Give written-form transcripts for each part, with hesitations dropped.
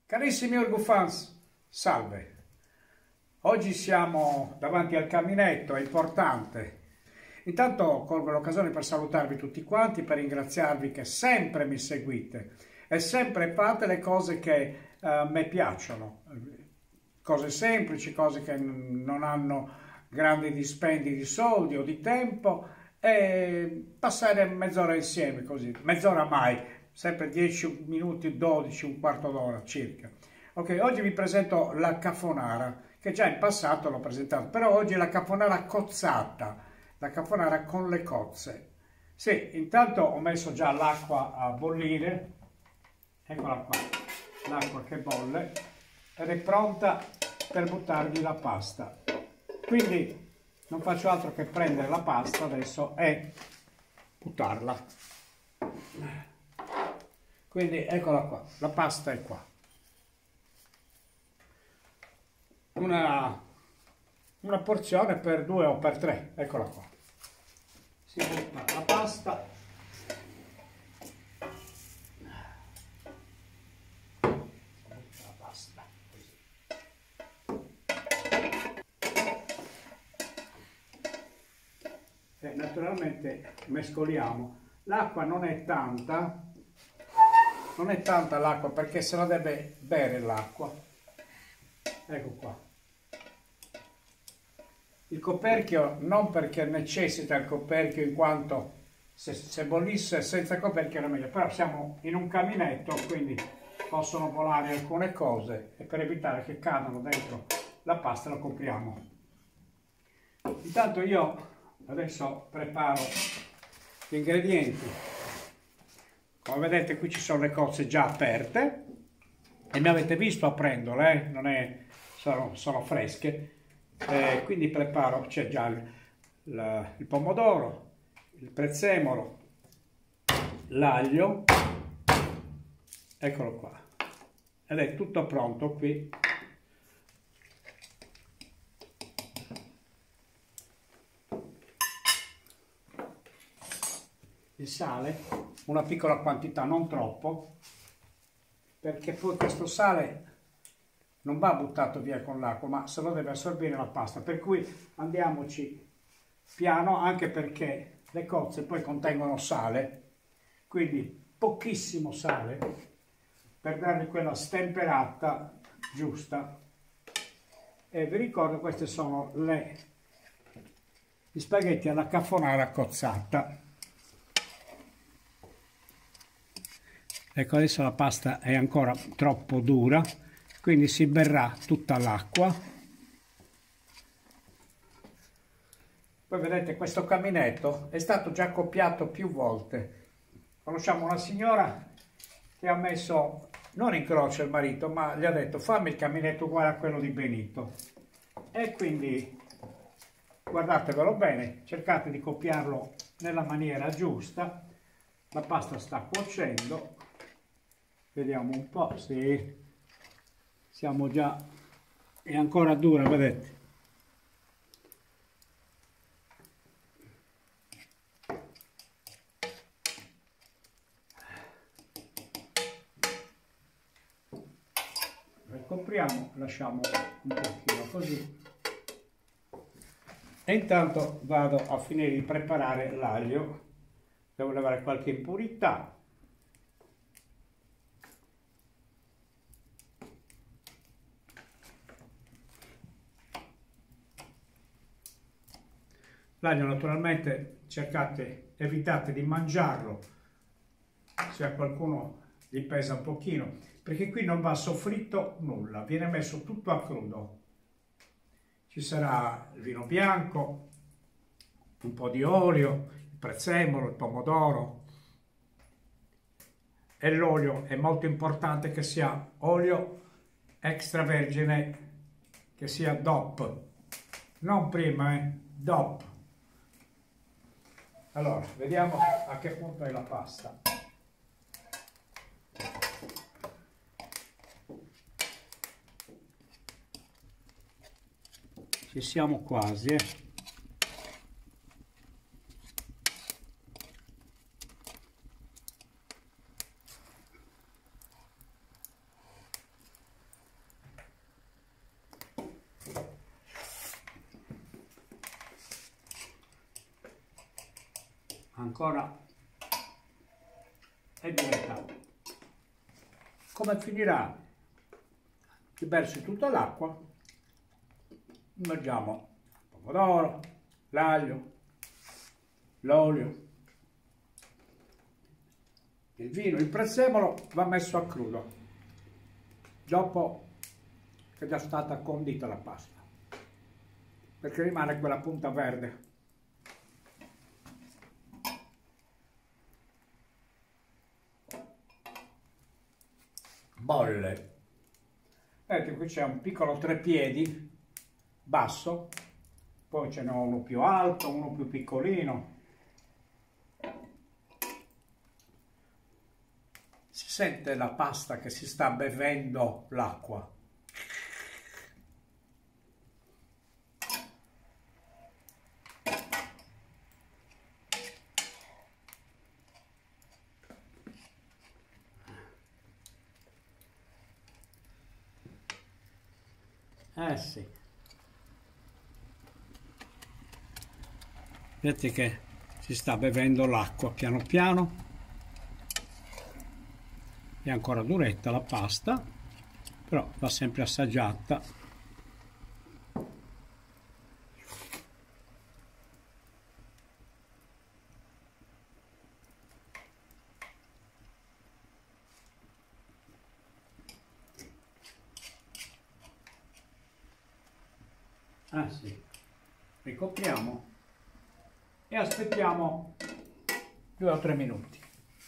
Carissimi Orgufans, salve! Oggi siamo davanti al caminetto, è importante. Intanto colgo l'occasione per salutarvi tutti quanti, per ringraziarvi che sempre mi seguite e sempre fate le cose che mi piacciono. Cose semplici, cose che non hanno grandi dispendi di soldi o di tempo, e passare mezz'ora insieme così, mezz'ora mai, sempre 10 minuti, 12, un quarto d'ora circa. Ok, oggi vi presento la cafonara, che già in passato l'ho presentato, però oggi è la cafonara cozzata, la cafonara con le cozze. Sì, intanto ho messo già l'acqua a bollire, eccola qua, l'acqua che bolle, ed è pronta per buttarvi la pasta. Quindi non faccio altro che prendere la pasta adesso e buttarla. Quindi eccola qua, la pasta è qua. Una porzione per 2 o per 3, eccola qua. Si butta la pasta. E naturalmente mescoliamo. L'acqua non è tanta l'acqua, perché se la deve bere l'acqua. Ecco qua. Il coperchio non perché necessita il coperchio, in quanto se bollisse senza coperchio era meglio, però siamo in un caminetto, quindi possono volare alcune cose, e per evitare che cadano dentro la pasta lo copriamo. Intanto io adesso preparo gli ingredienti. Come vedete qui ci sono le cozze già aperte e mi avete visto aprenderle, non è, sono fresche, quindi preparo, c'è già il pomodoro, il prezzemolo, l'aglio, eccolo qua, ed è tutto pronto qui. Il sale, una piccola quantità, non troppo, perché poi questo sale non va buttato via con l'acqua, ma se lo deve assorbire la pasta, per cui andiamoci piano, anche perché le cozze poi contengono sale, quindi pochissimo sale per dargli quella stemperata giusta. E vi ricordo, queste sono gli spaghetti alla cafonara cozzata. Ecco, adesso la pasta è ancora troppo dura, quindi si berrà tutta l'acqua. Poi vedete, questo caminetto è stato già copiato più volte. Conosciamo una signora che ha messo, non in croce il marito, ma gli ha detto: fammi il caminetto uguale a quello di Benito. E quindi guardatevelo bene, cercate di copiarlo nella maniera giusta. La pasta sta cuocendo. Vediamo un po', sì, siamo già, è ancora dura, vedete. Ricopriamo, lasciamo un pochino così. E intanto vado a finire di preparare l'aglio, devo levare qualche impurità. L'aglio naturalmente evitate di mangiarlo se a qualcuno gli pesa un pochino, perché qui non va soffritto nulla, viene messo tutto a crudo. Ci sarà il vino bianco, un po' di olio, il prezzemolo, il pomodoro, e l'olio è molto importante che sia olio extravergine, che sia DOP, non prima, DOP. Allora, vediamo a che punto è la pasta. Ci siamo quasi, ancora e diventa. Come finirà di versi tutta l'acqua, immergiamo il pomodoro, l'aglio, l'olio, il vino. Il prezzemolo va messo a crudo dopo che è già stata condita la pasta, perché rimane quella punta verde. Bolle. Vedete, qui c'è un piccolo treppiedi basso, poi ce n'è uno più alto, uno più piccolino. Si sente la pasta che si sta bevendo l'acqua. Eh sì. Vedete che si sta bevendo l'acqua piano piano. È ancora duretta la pasta, però va sempre assaggiata. Ah sì, ricopriamo e aspettiamo 2 o 3 minuti.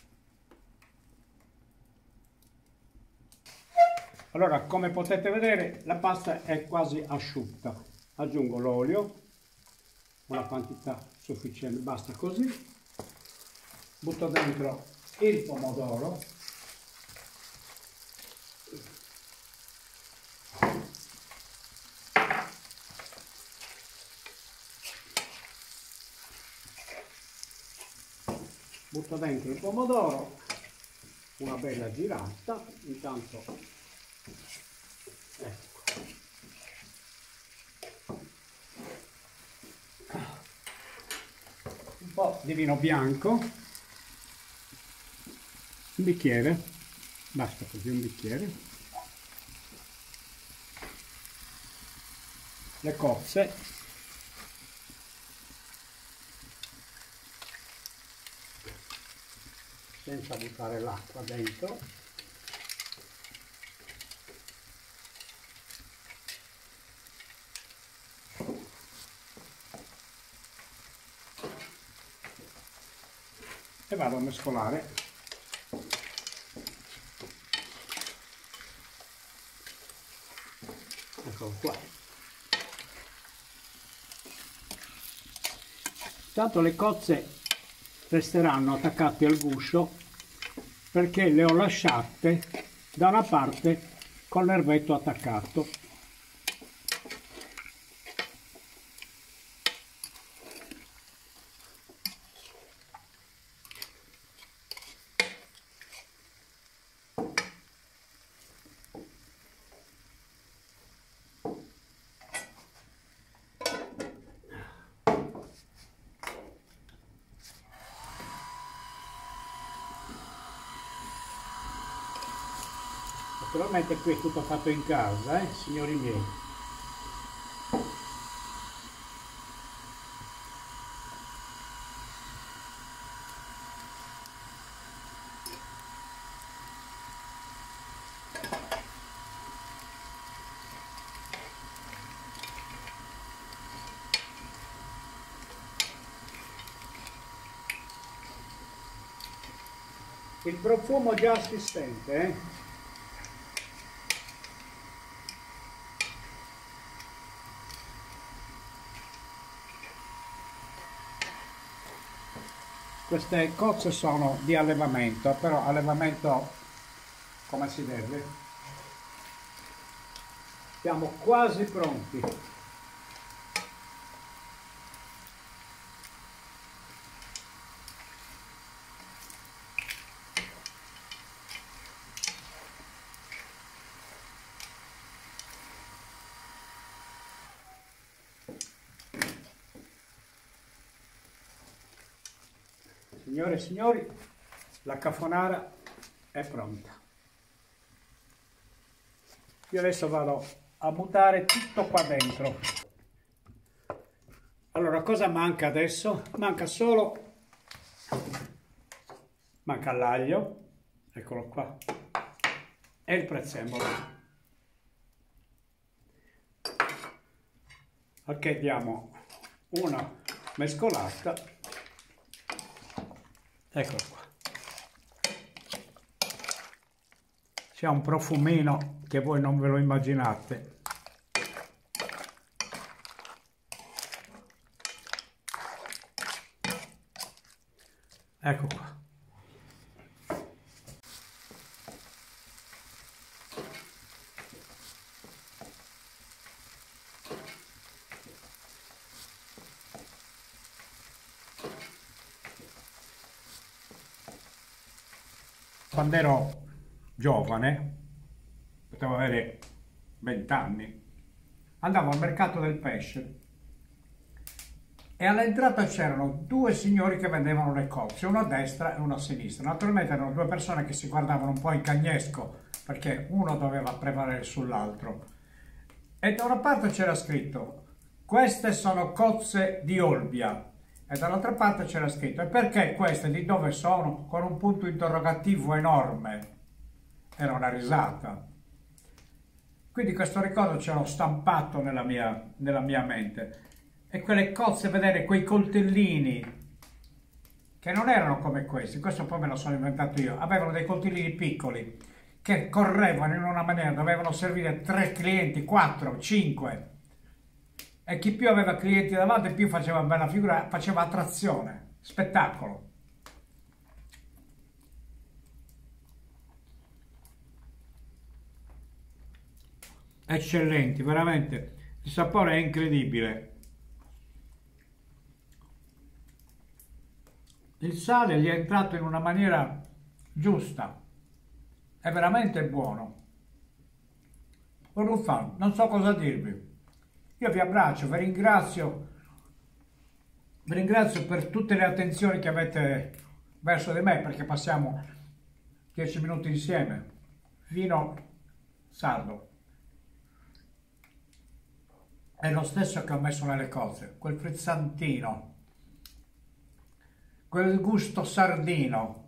Allora, come potete vedere, la pasta è quasi asciutta. Aggiungo l'olio, una quantità sufficiente, basta così. Butto dentro il pomodoro. Butto dentro il pomodoro, una bella girata, intanto ecco. Un po' di vino bianco, un bicchiere, basta così, un bicchiere, le cozze, senza buttare l'acqua dentro. E vado a mescolare. Eccolo qua. Tanto le cozze resteranno attaccate al guscio perché le ho lasciate da una parte con l'ervetto attaccato. Naturalmente qui è tutto fatto in casa, signori miei. Il profumo già si sente, Queste cozze sono di allevamento, però allevamento come si deve. Siamo quasi pronti. Signore e signori, la carbonara è pronta. Io adesso vado a buttare tutto qua dentro. Allora, cosa manca adesso? Manca l'aglio, eccolo qua, e il prezzemolo. Ok, diamo una mescolata, eccolo qua. C'è un profumino che voi non ve lo immaginate. Ecco qua. Quando ero giovane, potevo avere 20 anni, andavo al mercato del pesce e all'entrata c'erano due signori che vendevano le cozze, uno a destra e uno a sinistra. Naturalmente erano due persone che si guardavano un po' in cagnesco perché uno doveva prevalere sull'altro. E da una parte c'era scritto: queste sono cozze di Olbia. E dall'altra parte c'era scritto: e perché queste, di dove sono? Con un punto interrogativo enorme. Era una risata. Quindi questo ricordo ce l'ho stampato nella mia mente. E quelle cozze, vedere quei coltellini, che non erano come questi, questo poi me lo sono inventato io, avevano dei coltellini piccoli, che correvano in una maniera, dovevano servire 3 clienti, 4, 5. E chi più aveva clienti davanti, più faceva bella figura, faceva attrazione, spettacolo. Eccellenti, veramente, il sapore è incredibile. Il sale gli è entrato in una maniera giusta, è veramente buono. Orufan, non so cosa dirvi. Io vi abbraccio, vi ringrazio per tutte le attenzioni che avete verso di me, perché passiamo 10 minuti insieme. Vino sardo. È lo stesso che ho messo nelle cose, quel frizzantino, quel gusto sardino.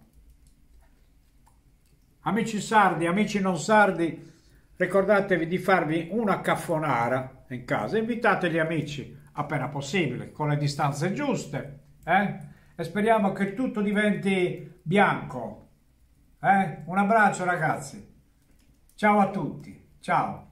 Amici sardi, amici non sardi, ricordatevi di farvi una carbonara in casa, invitate gli amici appena possibile, con le distanze giuste, e speriamo che tutto diventi bianco. Un abbraccio ragazzi, ciao a tutti, ciao.